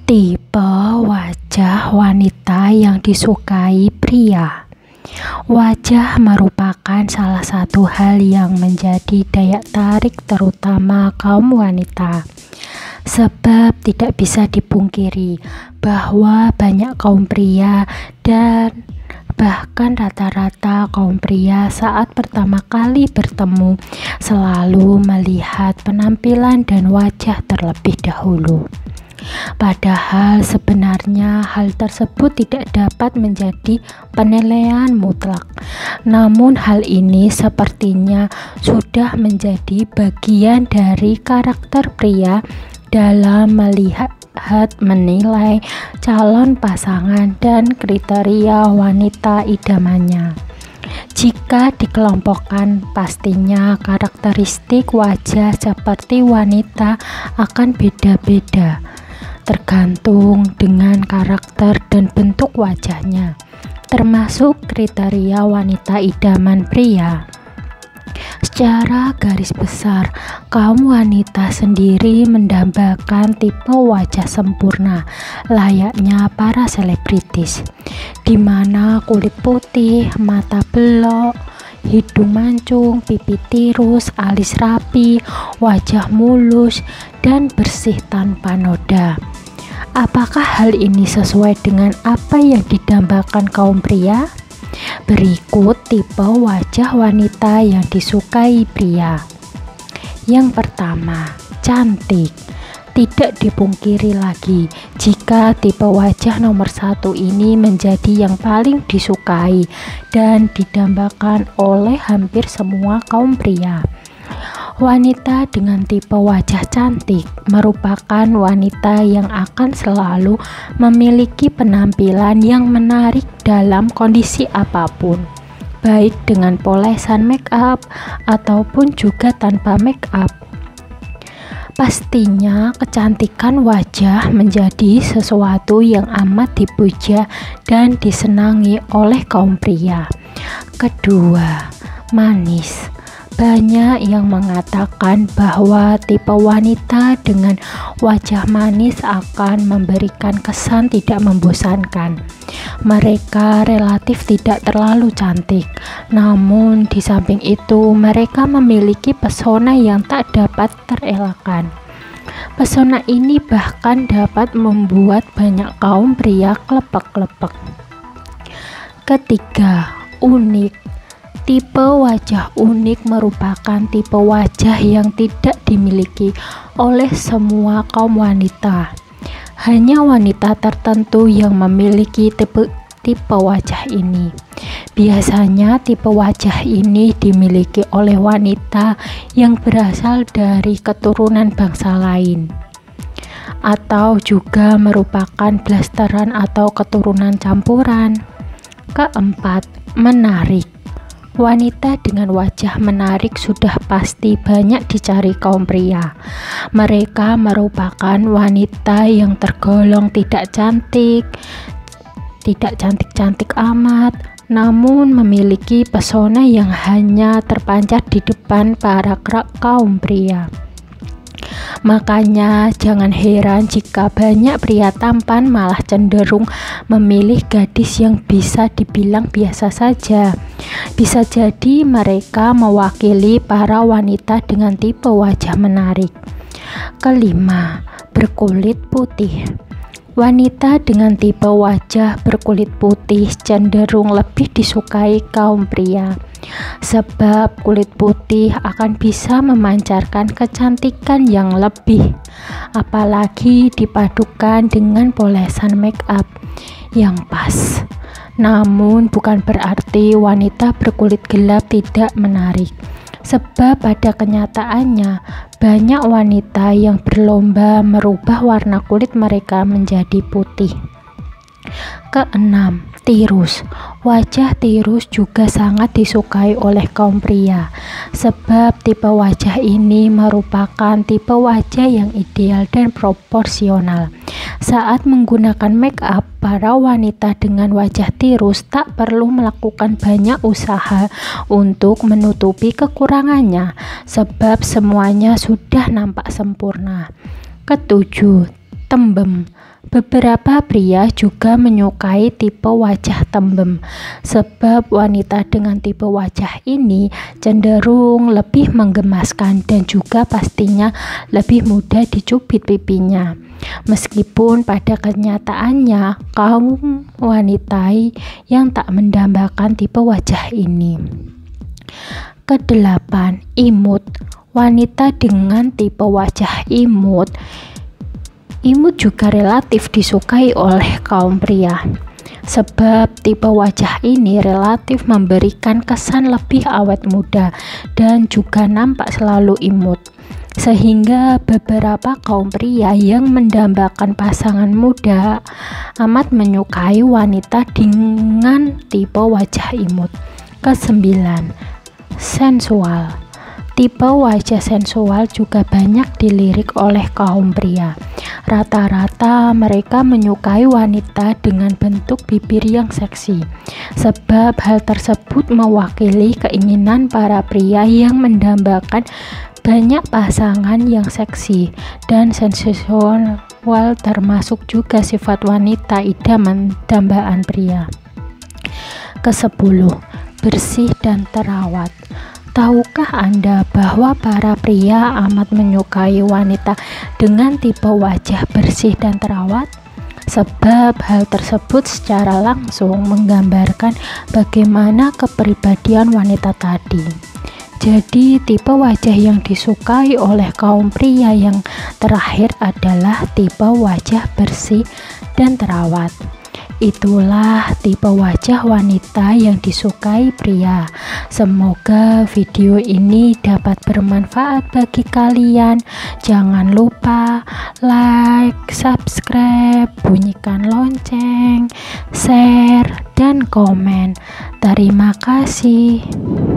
Tipe wajah wanita yang disukai pria. Wajah merupakan salah satu hal yang menjadi daya tarik terutama kaum wanita. Sebab tidak bisa dipungkiri bahwa banyak kaum pria dan bahkan rata-rata kaum pria saat pertama kali bertemu selalu melihat penampilan dan wajah terlebih dahulu. Padahal sebenarnya hal tersebut tidak dapat menjadi penilaian mutlak. Namun hal ini sepertinya sudah menjadi bagian dari karakter pria dalam melihat, menilai calon pasangan dan kriteria wanita idamannya. Jika dikelompokkan, pastinya karakteristik wajah seperti wanita akan beda-beda, tergantung dengan karakter dan bentuk wajahnya, termasuk kriteria wanita idaman pria. Secara garis besar, kaum wanita sendiri mendambakan tipe wajah sempurna layaknya para selebritis, di mana kulit putih, mata belok, hidung mancung, pipi tirus, alis rapi, wajah mulus, dan bersih tanpa noda. Apakah hal ini sesuai dengan apa yang didambakan kaum pria? Berikut tipe wajah wanita yang disukai pria. Yang pertama, cantik. Tidak dipungkiri lagi jika tipe wajah nomor 1 ini menjadi yang paling disukai dan didambakan oleh hampir semua kaum pria. Wanita dengan tipe wajah cantik merupakan wanita yang akan selalu memiliki penampilan yang menarik dalam kondisi apapun, baik dengan polesan make up ataupun juga tanpa make up. Pastinya kecantikan wajah menjadi sesuatu yang amat dipuja dan disenangi oleh kaum pria. Kedua, manis. Banyak yang mengatakan bahwa tipe wanita dengan wajah manis akan memberikan kesan tidak membosankan. Mereka relatif tidak terlalu cantik, namun di samping itu mereka memiliki pesona yang tak dapat terelakkan. Pesona ini bahkan dapat membuat banyak kaum pria klepek-klepek. Ketiga, unik. Tipe wajah unik merupakan tipe wajah yang tidak dimiliki oleh semua kaum wanita. Hanya wanita tertentu yang memiliki tipe wajah ini. Biasanya tipe wajah ini dimiliki oleh wanita yang berasal dari keturunan bangsa lain, atau juga merupakan blasteran atau keturunan campuran. Keempat, menarik. Wanita dengan wajah menarik sudah pasti banyak dicari kaum pria. Mereka merupakan wanita yang tergolong tidak cantik-cantik amat, namun memiliki pesona yang hanya terpancar di depan para kaum pria. Makanya jangan heran jika banyak pria tampan malah cenderung memilih gadis yang bisa dibilang biasa saja. Bisa jadi mereka mewakili para wanita dengan tipe wajah menarik. Kelima, berkulit putih. Wanita dengan tipe wajah berkulit putih cenderung lebih disukai kaum pria, sebab kulit putih akan bisa memancarkan kecantikan yang lebih, apalagi dipadukan dengan polesan make up yang pas. Namun bukan berarti wanita berkulit gelap tidak menarik, sebab pada kenyataannya banyak wanita yang berlomba merubah warna kulit mereka menjadi putih. Keenam, tirus. Wajah tirus juga sangat disukai oleh kaum pria, sebab tipe wajah ini merupakan tipe wajah yang ideal dan proporsional. Saat menggunakan make up, para wanita dengan wajah tirus tak perlu melakukan banyak usaha untuk menutupi kekurangannya, sebab semuanya sudah nampak sempurna. Ketujuh, tembem. Beberapa pria juga menyukai tipe wajah tembem, sebab wanita dengan tipe wajah ini cenderung lebih menggemaskan dan juga pastinya lebih mudah dicubit pipinya. Meskipun pada kenyataannya kaum wanita yang tak mendambakan tipe wajah ini. Kedelapan, imut. Wanita dengan tipe wajah imut juga relatif disukai oleh kaum pria, sebab tipe wajah ini relatif memberikan kesan lebih awet muda dan juga nampak selalu imut, sehingga beberapa kaum pria yang mendambakan pasangan muda amat menyukai wanita dengan tipe wajah imut. Kesembilan, sensual. Tipe wajah sensual juga banyak dilirik oleh kaum pria. Rata-rata mereka menyukai wanita dengan bentuk bibir yang seksi, sebab hal tersebut mewakili keinginan para pria yang mendambakan banyak pasangan yang seksi dan sensual, termasuk juga sifat wanita idaman dambaan pria. Kesepuluh, bersih dan terawat. Tahukah Anda bahwa para pria amat menyukai wanita dengan tipe wajah bersih dan terawat? Sebab hal tersebut secara langsung menggambarkan bagaimana kepribadian wanita tadi. Jadi tipe wajah yang disukai oleh kaum pria yang terakhir adalah tipe wajah bersih dan terawat. Itulah tipe wajah wanita yang disukai pria. Semoga video ini dapat bermanfaat bagi kalian. Jangan lupa like, subscribe, bunyikan lonceng, share, dan komen. Terima kasih.